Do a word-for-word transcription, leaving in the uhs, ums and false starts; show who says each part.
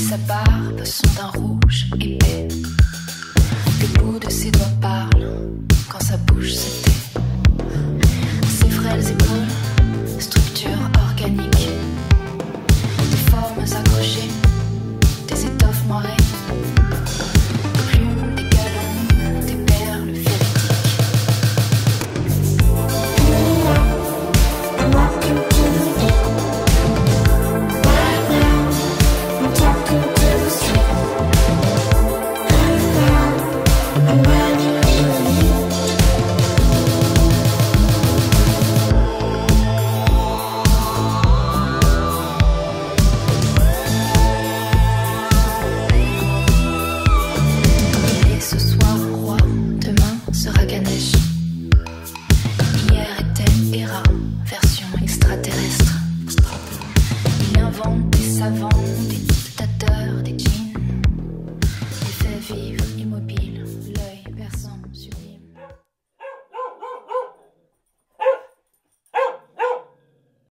Speaker 1: sa barbe sont d'un rouge épais. Le bout de ses doigts parle quand sa bouche se tait. Ses frêles épaules